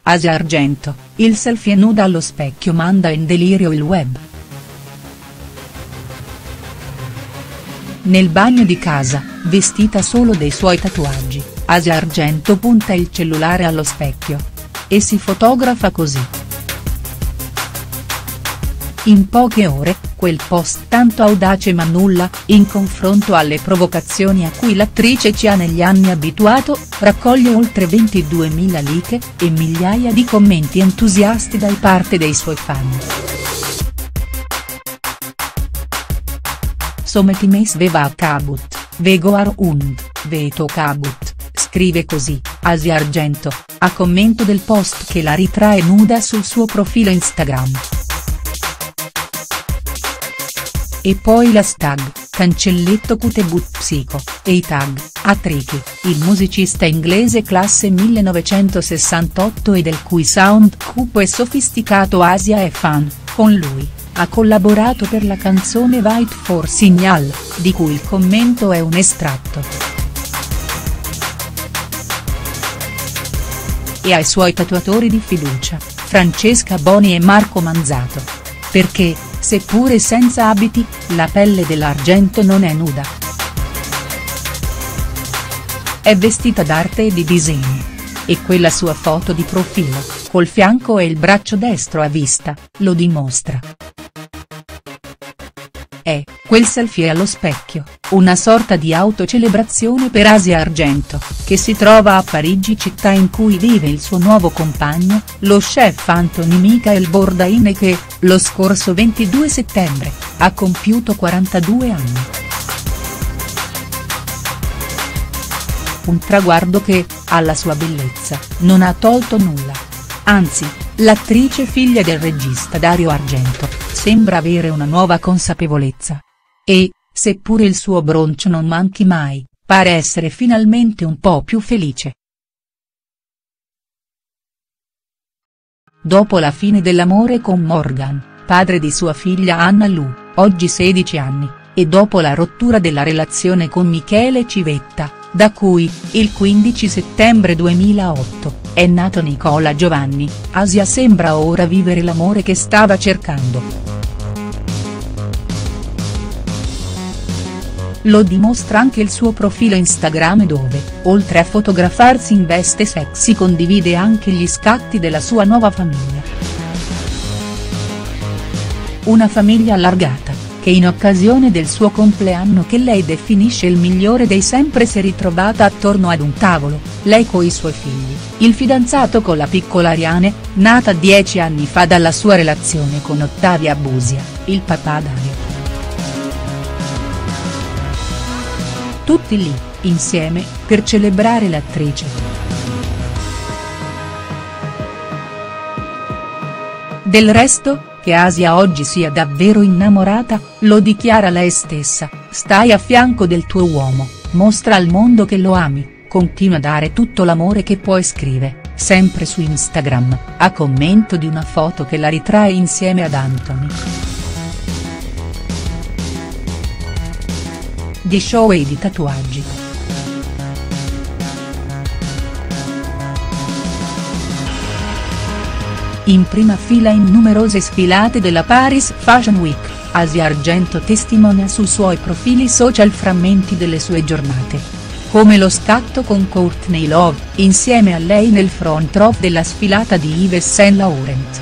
Asia Argento, il selfie nuda allo specchio manda in delirio il web. Nel bagno di casa, vestita solo dei suoi tatuaggi, Asia Argento punta il cellulare allo specchio. E si fotografa così. In poche ore, quel post tanto audace ma nulla, in confronto alle provocazioni a cui l'attrice ci ha negli anni abituato, raccoglie oltre 22.000 like, e migliaia di commenti entusiasti da parte dei suoi fan. Sometimes sveva kabut, vegoar und, veto kabut, scrive così, Asia Argento, a commento del post che la ritrae nuda sul suo profilo Instagram. E poi l'hashtag, cancelletto Cutebut Psico, e i tag, Atriki, il musicista inglese classe 1968 e del cui sound cupo e sofisticato Asia è fan, con lui, ha collaborato per la canzone Wait for Signal, di cui il commento è un estratto. E ai suoi tatuatori di fiducia, Francesca Boni e Marco Manzato. Perché, seppure senza abiti, la pelle dell'Argento non è nuda. È vestita d'arte e di disegni. E quella sua foto di profilo, col fianco e il braccio destro a vista, lo dimostra. Quel selfie allo specchio, una sorta di autocelebrazione per Asia Argento, che si trova a Parigi, città in cui vive il suo nuovo compagno, lo chef Anthony Michael Bourdain, e che, lo scorso 22 settembre, ha compiuto 42 anni. Un traguardo che, alla sua bellezza, non ha tolto nulla. Anzi, l'attrice figlia del regista Dario Argento, sembra avere una nuova consapevolezza. E, seppure il suo broncio non manchi mai, pare essere finalmente un po' più felice. Dopo la fine dell'amore con Morgan, padre di sua figlia Anna Lu, oggi 16 anni, e dopo la rottura della relazione con Michele Civetta, da cui, il 15 settembre 2008, è nato Nicola Giovanni, Asia sembra ora vivere l'amore che stava cercando. Lo dimostra anche il suo profilo Instagram dove, oltre a fotografarsi in veste sexy, condivide anche gli scatti della sua nuova famiglia. Una famiglia allargata, che in occasione del suo compleanno che lei definisce il migliore dei sempre si è ritrovata attorno ad un tavolo, lei coi suoi figli, il fidanzato con la piccola Ariane, nata 10 anni fa dalla sua relazione con Ottavia Busia, il papà Dario. Tutti lì, insieme, per celebrare l'attrice. Del resto, che Asia oggi sia davvero innamorata, lo dichiara lei stessa, stai a fianco del tuo uomo, mostra al mondo che lo ami, continua a dare tutto l'amore che puoi, scrive, sempre su Instagram, a commento di una foto che la ritrae insieme ad Anthony. Di show e di tatuaggi. In prima fila in numerose sfilate della Paris Fashion Week, Asia Argento testimonia sui suoi profili social frammenti delle sue giornate. Come lo scatto con Courtney Love, insieme a lei nel front row della sfilata di Yves Saint Laurent.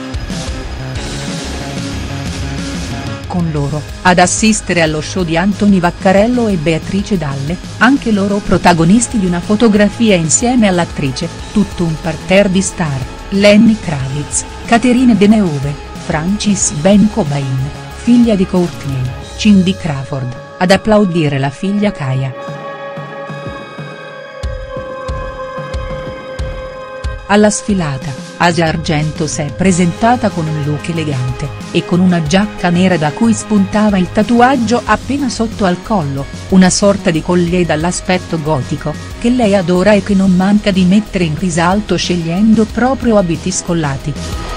Con loro, ad assistere allo show di Anthony Vaccarello e Beatrice Dalle, anche loro protagonisti di una fotografia insieme all'attrice, tutto un parterre di star, Lenny Kravitz, Catherine Deneuve, Frances Ben Cobain, figlia di Courtney, Cindy Crawford, ad applaudire la figlia Kaya. Alla sfilata, Asia Argento si è presentata con un look elegante, e con una giacca nera da cui spuntava il tatuaggio appena sotto al collo, una sorta di collier dall'aspetto gotico, che lei adora e che non manca di mettere in risalto scegliendo proprio abiti scollati.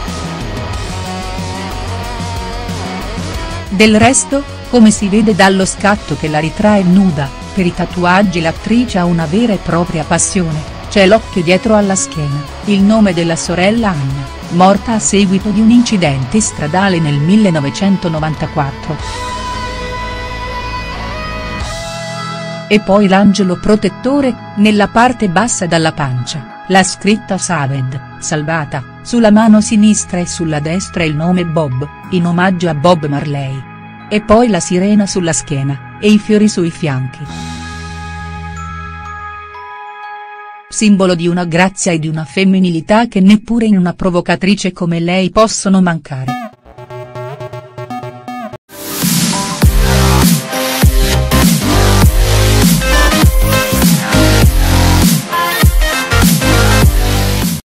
Del resto, come si vede dallo scatto che la ritrae nuda, per i tatuaggi l'attrice ha una vera e propria passione. C'è l'occhio dietro alla schiena, il nome della sorella Anna, morta a seguito di un incidente stradale nel 1994. E poi l'angelo protettore, nella parte bassa dalla pancia, la scritta Saved, salvata, sulla mano sinistra e sulla destra il nome Bob, in omaggio a Bob Marley. E poi la sirena sulla schiena, e i fiori sui fianchi. Simbolo di una grazia e di una femminilità che neppure in una provocatrice come lei possono mancare.